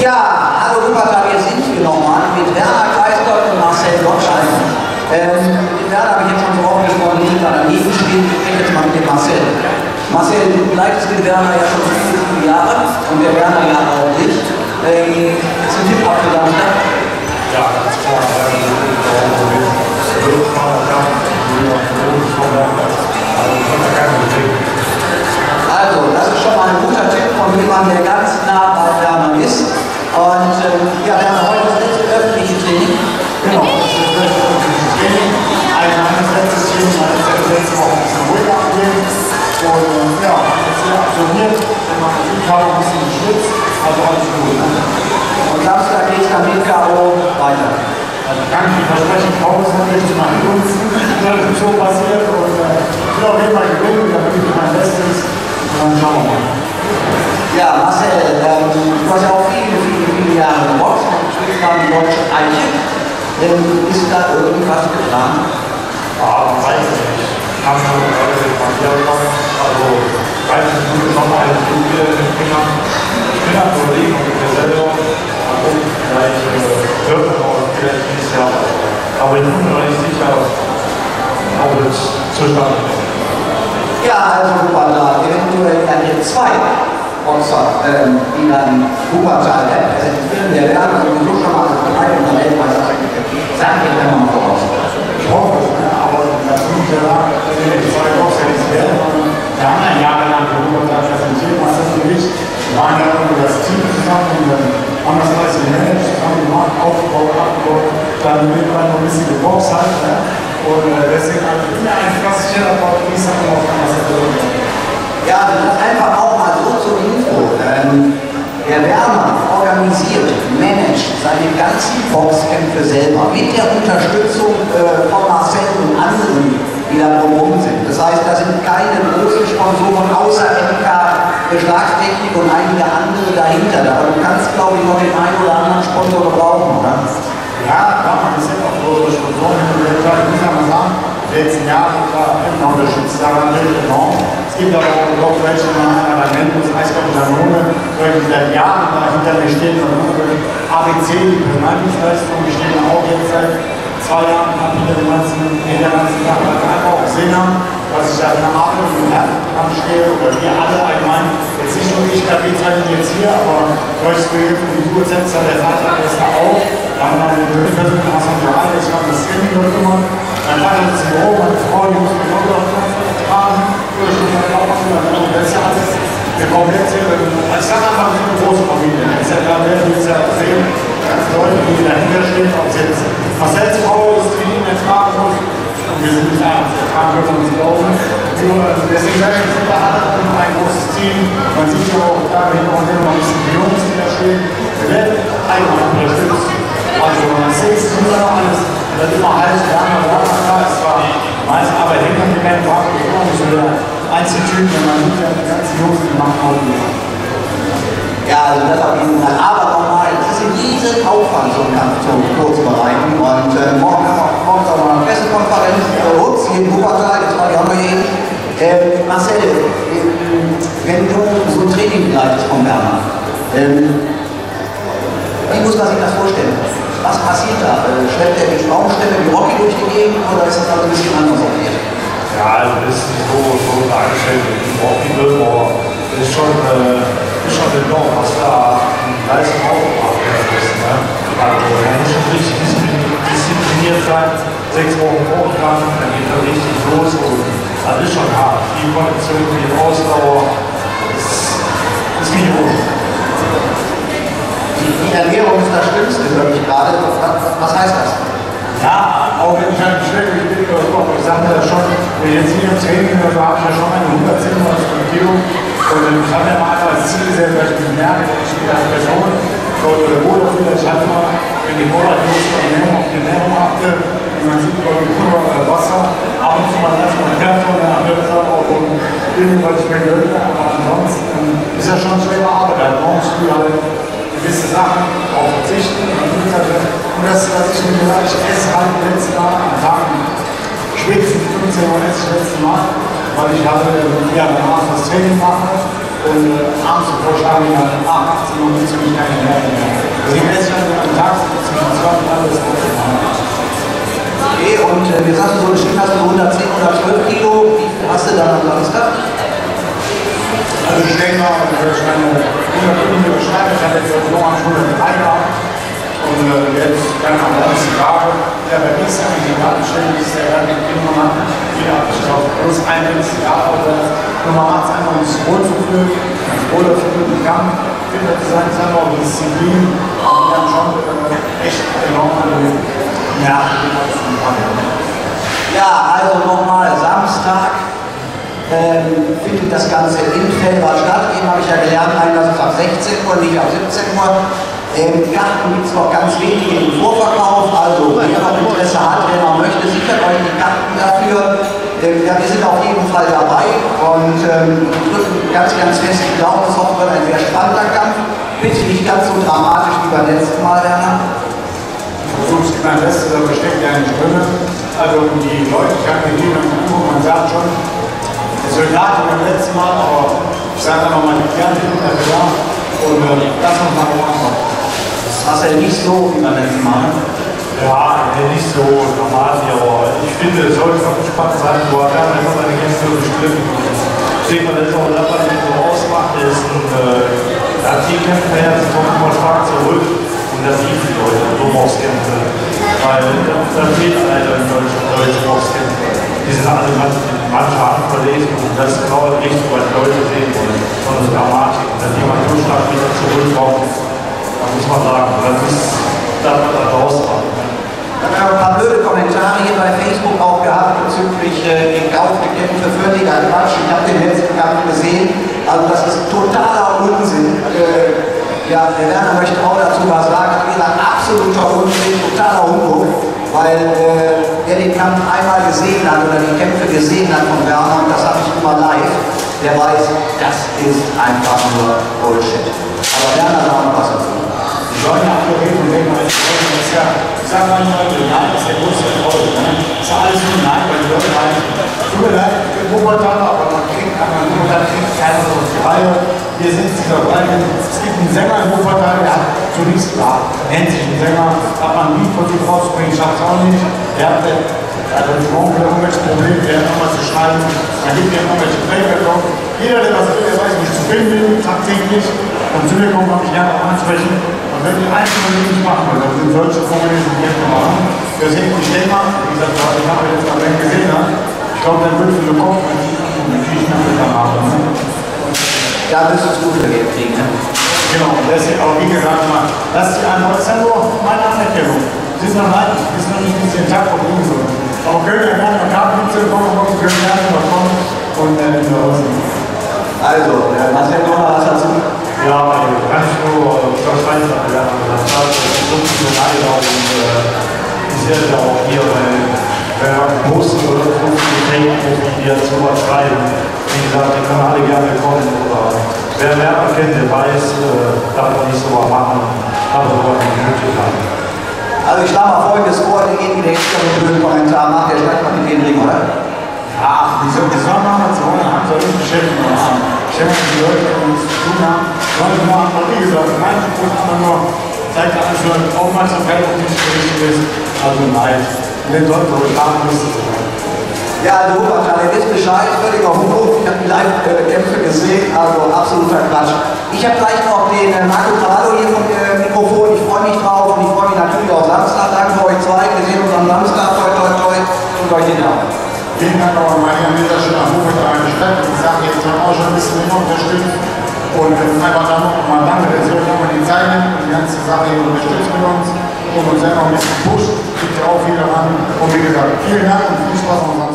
Ja, hallo Wuppertal, hier sind wir nochmal mit Werner Kreisgott und Marcel Gottschalk. Mit Werner habe ich jetzt schon so oft gesprochen, die sind da daneben spielen. Ich spreche jetzt mal mit dem Marcel. Marcel, du begleitest den Werner ja schon viele Jahre und der Werner ja auch nicht. Ist ein Tipp auf der Samstag? Ja, ganz klar. Also, das ist schon mal ein guter Tipp von jemandem, der ganz nah bei Werner ist. Und ja, wir haben heute das letzte öffentliche Training. Genau, das ist das letzte öffentliche Training. Ein letztes Training, letzte Woche ein bisschen ruhig abgegeben. Und ja, jetzt sehr absolviert. Wenn man Musik hat, ein bisschen geschwitzt. Also alles gut. Und Samstag geht es dann mit K.O. weiter. Also kann ich Ihnen versprechen, Pause hat jetzt mal in uns so passiert. Und ich will auf jeden Fall gewinnen, da bin ich mein Bestes. Und dann schauen wir mal. Ja, Marcel, du hast ja auch viele Jahre geboxt und spielst mal die deutsche Eiche. Ist da irgendwas geplant? Ja, man weiß es nicht. Ich habe schon also weiß ich nicht, noch mal eine Studie in den Fingern. Ich bin am Überlegen und mir selber. Mal gucken, vielleicht dürfen wir auch vielleicht dieses Jahr. Aber ich bin mir noch nicht sicher, ob es zustande kommt. Ja, also Wuppertal, eventuell dann jetzt zwei Boxer, die dann Wuppertal repräsentieren. Der Werner sowieso schon mal als Bereich und der Weltmeister. Sag ich dann mal voraus. Ich hoffe es, aber das muss ich ja sagen, die zwei Boxer, die es werden. Wir haben ja jahrelang für Wuppertal präsentiert, was das Gewicht. Wir waren ja irgendwie das Team zusammen und dann haben das alles gemanagt, haben gemacht, aufgebaut, abgebaut, dann irgendwann noch ein bisschen geboxt halt. Und deswegen bin ich eigentlich fast sicher, aber ich sage auch, was er bedeutet. Ja, das ist einfach auch mal so zur Info. Der Werner organisiert, managt seine ganzen Boxkämpfe selber mit der Unterstützung von Marcel und anderen, die da drumherum sind. Das heißt, da sind keine großen Sponsoren außer MK Schlagtechnik und einige andere dahinter. Aber du kannst, glaube ich, noch den einen oder anderen Sponsor gebrauchen, oder? Ja, klar, man ist ja auch so Sponsoren. Ich muss ja mal sagen, die letzten Jahre immer unterstützt daran enorm. Es gibt aber auch welche, die man nennt, das Eishockey Danone, die seit Jahren dahinter mir stehen, und ABC, die Personaldienstleistungen, die stehen auch jetzt seit 2 Jahren hinter den ganzen Tag, weil wir einfach auch gesehen haben, dass ich da in der Arbeit und im Herzkampf stehe, oder wir alle allgemein, jetzt nicht nur ich, da geht es jetzt hier, aber solches Begriff wie du setzt da der Vater ist da auch. Da haben wir eine Person, die ich habe das Training gemacht. Mein Vater ist im Büro, meine Frau, die muss mich auch noch tragen. Wir kommen jetzt hier, ich sage einfach, wir sind eine große Familie. Ich sage, da werden wir jetzt ja sehen, ganz Leute, die dahinter stehen, ob es jetzt Marcels Frau ist, die ihn jetzt tragen muss. Und wir sind nicht da, wir tragen können uns glauben. Deswegen sage ich, wir haben ein großes Team. Man sieht ja auch, da wir noch ein bisschen die Jungs, die da stehen. Wir werden einmal unterstützt. Also man sieht es immer noch alles, das immer heiß, da, es war meist Arbeit hinter mir, keine Frage, ich komme nicht so der Einzeltyp, wenn man sieht ja die ganzen Jungs, die machen auch nicht. Ja, also das auf jeden Fall. Aber nochmal, es ist in diesem Aufwand so ein Kampf zu vorzubereiten. Und morgen haben wir auch noch eine Pressekonferenz, hier in Wuppertal, jetzt war die auch noch eben. Marcel, wenn du so ein Training begleitest vom Werner, wie muss man sich das vorstellen? Was passiert da? Schleppt er die Baumstämme wie Rocky durch die Gegend oder ist das also ein bisschen anders erklärt? Ja, also das ist nicht so dargestellt wie Rocky wird, aber das ist schon enorm, was da die Leistung aufgebracht werden ist. Ne? Also man muss schon richtig diszipliniert sein, 6 Wochen Vorprogramm, dann geht er richtig los und das ist schon hart. Die Kondition, die Ausdauer, das ist nicht ohne. Die Ernährung ist das Schlimmste, höre ich gerade. Was heißt das? Ja, auch wenn ich halt schwer bin, ich sagte ja schon, wenn ich jetzt hier im Training habe, habe ich ja schon meine 110 Kilo. Und ich habe ja mal einfach als Ziel gesetzt, weil ich merke, ich bin als Person, oder Wohlfühl, ich hatte mal, wenn die Monate auf die Ernährung achte, und man sieht über die Pulver oder Wasser, ab und zu mal erstmal ein Kärtchen, und dann andere Sachen auch irgendwas, ich mir gehört habe, aber ansonsten ist ja schon schwere Arbeit, halt morgens früh halt gewisse Sachen auch verzichten. Und das, was ich mir gesagt habe, ich esse halt letztes Mal am Tag spätestens 15 Uhr esse ich das letzte Mal, weil ich halt ja danach das Training mache und abends vorschlagen wir dann 18 Uhr gibt es nämlich keine mehr. Deswegen esse ich dann am Tag zwischen 12 und alles machen. Okay, und wir sagten so, bestimmt hast du 110, 112 Kilo. Wie viel hast du dann am Samstag? Also ich denke mal, wenn ich meine 100 beschreibe, ich hatte jetzt noch am Schule 3 gehabt und jetzt kann man auch die Frage, ja, bei mir ist ja eigentlich die Datenstelle, die ist ja relativ immer jeder hat sich auf plus 1 Jahr oder nur man macht es einfach, um sich wohlzufühlen, wohler zu fühlen, kann, fitter zu sein, ist einfach auch Disziplin, und dann schon echt enorm ja, also nochmal, Samstag findet das Ganze in Felber statt. Eben habe ich ja gelernt, das ist ab 16 Uhr, nicht ab 17 Uhr. Die Karten gibt es noch ganz wenige im Vorverkauf, also wer noch Interesse hat, wer noch möchte, sichert euch die Karten dafür. Ja, wir sind auf jeden Fall dabei und drücken ganz, ganz fest die Daumen. Es wird ein sehr spannender Kampf. Bitte nicht ganz so dramatisch wie beim letzten Mal, Werner. Ich versuche mein Bestes, aber steckt ja nicht drin. Also die Leute, ich habe mit denen man sagt schon, es wird nach beim letzten Mal, aber ich sage einfach mal, die Kerne sind dafür da und lass uns mal machen. Das ist ja nicht so wie beim letzten Mal. Ja, nicht so normal, aber ich finde, es sollte schon spannend sein, wo er dann einfach seine Gäste bestritten. Sieht man das auch, dass man nicht so ausmacht, ist ein Teamkämpfer her, sie kommt immer stark zurück. Und das sieht die Leute, so Boxkämpfe. Weil da fehlt leider in Deutschland deutsche Boxkämpfe. Die sind alle manche Hand verlesen und das ist genau das Richtige, was die Leute sehen wollen. So eine Dramatik. Und dass jemand so stark wieder zurückkommt, da muss man sagen, das ist das, was da rauskommt. Ich habe ein paar blöde Kommentare hier bei Facebook auch gehabt bezüglich gekaufte Kämpfe, völliger Quatsch. Ich habe den letzten Kampf gesehen, also das ist totaler Unsinn. Ja, der Werner möchte auch dazu was sagen, wie gesagt, absoluter Unsinn, totaler Humbug, weil wer den Kampf einmal gesehen hat oder die Kämpfe gesehen hat von Werner, und das habe ich immer live, der weiß, das ist einfach nur Bullshit. Aber Werner sagt noch was dazu. Die sollen ja auch reden und denken, das ist ja, ich sage manchmal, nein, das ist der größte Erfolg. Das ist ja alles nur nein, weil die Leute meinen, tut mir leid, ich bin Wuppertaler, aber man kriegt keiner so die Reihe. Hier sind dieser Reihe. Es gibt einen Sänger in Wuppertal, der hat zunächst klar, nennt sich einen Sänger, hat man ein Lied von sich rauszubringen, schafft es auch nicht. Der hat also irgendwelche Probleme, der hat nochmal zu schreiben, dann gibt er irgendwelche Playback. Jeder, der was will, der weiß, wie ich zu finden bin, tagtäglich. Und zu mir kommen, habe ich gerne auch ansprechen. Und wenn die Einzelnen nicht machen wollen, dann sind solche Formulierungen, die wir machen. Deswegen, ich denke mal, wie gesagt, ich habe jetzt mal gesehen, ich glaube, dann wird es so kommen, wenn ich natürlich nachher habe. Ja, das ist gut für den Krieg, ne? Genau, deswegen, aber wie gesagt, das ist ja nur meine Anerkennung. Sie sind noch leid, wir sind noch nicht bis den Tag verbringen sollen. Aber können ja gerne mal Kartenpizza kommen, können gerne mal kommen und dann Also, Marcel, noch mal was dazu? Ja, kann ich nur unterschreiben, was wir gesagt haben. Das ist so viel Reihe und ich sehe ja auch hier, wenn man posten oder so viele Techniken, die jetzt sowas schreiben, wie gesagt, die können alle gerne kommen. Oder wer Werner kennt, der weiß, darf man nicht so was machen, aber so was nicht nötig haben. Also ich schlage mal folgendes vor, derjenige, der jetzt einen blöden Kommentar macht, der steigt mal mit den Ring, oder? Ja, die sollen machen, was sie wollen, haben soll nicht beschäftigen. Ich denke, die Leute, die uns zu tun haben, sollen sie machen, aber wie gesagt, mein Punkt ist immer nur, zeigt alles nur Aufmerksamkeit, ob nicht richtig ist, also nein. Den sollten wir haben müssen. Ja, also Wuppertal, ihr wisst Bescheid, völliger Humbug, ich habe die Live-Kämpfe gesehen, also absoluter Quatsch. Ich habe gleich noch den Marco Travalo hier vom Mikrofon, ich freue mich drauf und ich freue mich natürlich auf Samstag. Danke für euch zwei, wir sehen uns am Samstag, toi toi toi, und euch den Daumen. Vielen Dank auch mal an dieser Stelle an Wuppertal Stadt. Ich sage jetzt auch schon ein bisschen länger unterstützt und einfach dann noch mal danke, dass ihr euch nochmal die Zeit nimmt und die ganze Sache hier unterstützt mit uns und uns selber ein bisschen pusht, liegt ja auch viel daran. Und wie gesagt, vielen Dank und viel Spaß noch.